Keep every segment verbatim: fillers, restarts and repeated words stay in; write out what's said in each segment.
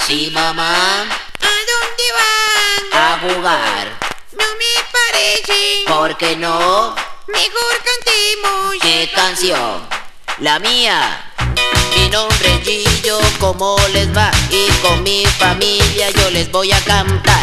Sí, mamá. ¿A dónde van? A jugar. No me parece. ¿Por qué no? Mejor cantemos. ¿Qué canción? La mía. Mi nombre es Gillo, ¿cómo les va? Y con mi familia yo les voy a cantar.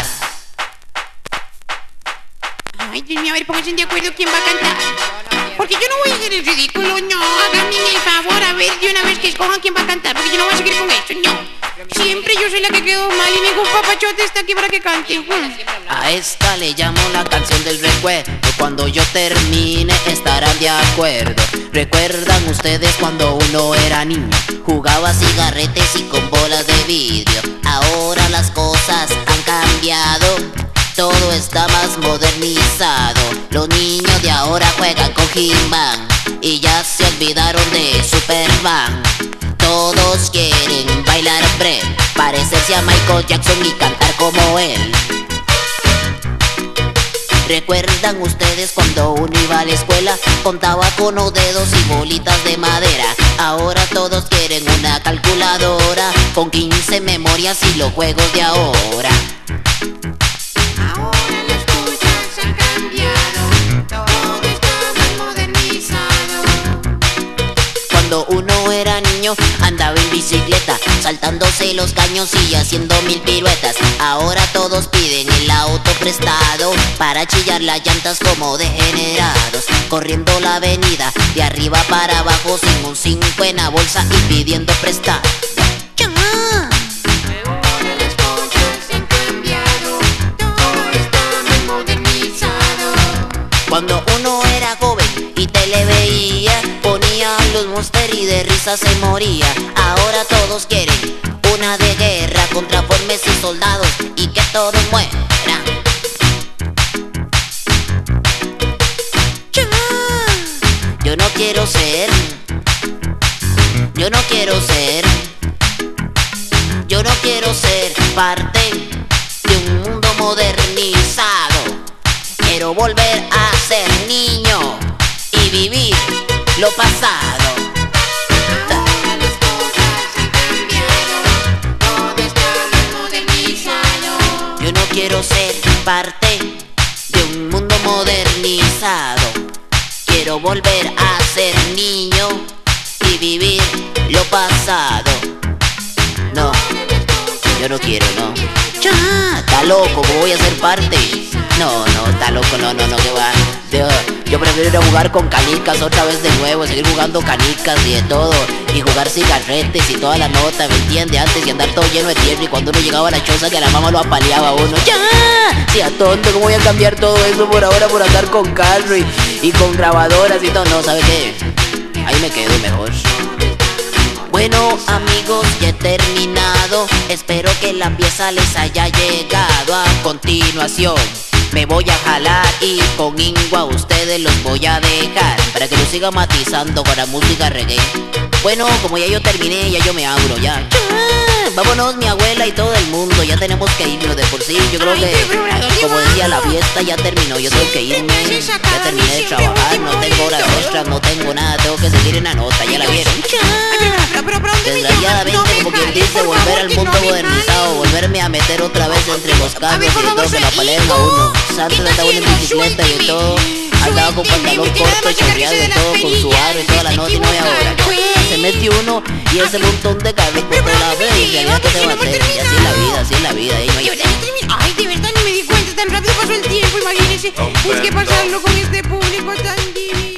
Ay, Dios mío, a ver, pónganse de acuerdo quién va a cantar. Porque yo no voy a hacer el ridículo, no. Háganme el favor, a ver, de una vez que escojan quién va a cantar. Porque yo no voy a seguir con esto, no. Siempre yo soy la que quedó mal y ningún papachote está aquí para que cante. Hmm. A esta le llamo la canción del recuerdo. Cuando yo termine estarán de acuerdo. ¿Recuerdan ustedes cuando uno era niño? Jugaba cigarretes y con bolas de vidrio. Ahora las cosas han cambiado, todo está más modernizado. Los niños de ahora juegan con He-Man y ya se olvidaron de Superman. Todos quieren bailar break, parecerse a Michael Jackson y cantar como él. ¿Recuerdan ustedes cuando uno iba a la escuela? Contaba con los dedos y bolitas de madera. Ahora todos quieren una calculadora con quince memorias y los juegos de ahora. Ahora las cosas han cambiado, todo está más modernizado. Cuando uno era niño andaba en bicicleta, saltándose los caños y haciendo mil piruetas. Ahora todos piden el auto prestado para chillar las llantas como degenerados. Corriendo la avenida de arriba para abajo sin un cinco en la bolsa y pidiendo prestado. Ahora las cosas han cambiado, todo está más modernizado. Cuando uno era joven y te le veía, ponía los Monster y de risa se moría. Ahora todos quieren una de guerra con transformes y soldados y que todos mueran. Yo no quiero ser, yo no quiero ser, yo no quiero ser parte de un mundo modernizado. Quiero volver a ser niño y vivir lo pasado. Ahora las cosas han cambiado, todo está más modernizado. Yo no quiero ser parte de un mundo modernizado. Quiero volver a ser niño y vivir lo pasado. No, yo no quiero, no. Ya, está loco, ¿cómo voy a ser parte? No, no, está loco, no, no, no, que va. Yo, yo prefiero ir a jugar con canicas otra vez de nuevo, seguir jugando canicas y de todo, y jugar cigarretes y toda la nota, ¿me entiende? Antes y andar todo lleno de tierra y cuando uno llegaba a la choza que la mamá lo apaleaba a uno. ¡Ya! Sí, a tonto, ¿cómo voy a cambiar todo eso por ahora por andar con carro y, y con grabadoras y todo? No, ¿sabe qué? Ahí me quedo mejor. Bueno amigos, ya he terminado, espero que la pieza les haya llegado. A continuación me voy a jalar y con Ingo a ustedes los voy a dejar para que lo siga matizando con la música reggae. Bueno, como ya yo terminé, ya yo me abro, ya. Vámonos mi abuela y todo el mundo, ya tenemos que irnos de por sí. Yo creo que, como decía, la fiesta ya terminó, yo tengo que irme. Ya terminé de trabajar, no tengo horas extras, no tengo nada, tengo que seguir en la nota, ya la vieron. Desgraciadamente, como quien dice, volver al mundo modernizado, volverme a meter otra vez entre los carros y todo, que la paleen a uno. Antes andaba uno en bicicleta y de todo, andaba con pantalón corto, chorreado y de todo, con su aro y toda la nota, y no, y ahora se mete uno y ese montón de carros por toda la vez y realidad que se va a hacer. Y así es la vida, así es la vida. Y no hay... Ay, de verdad ni me di cuenta, tan rápido pasó el tiempo, imagínense. Es que pasarlo con este público tan divino.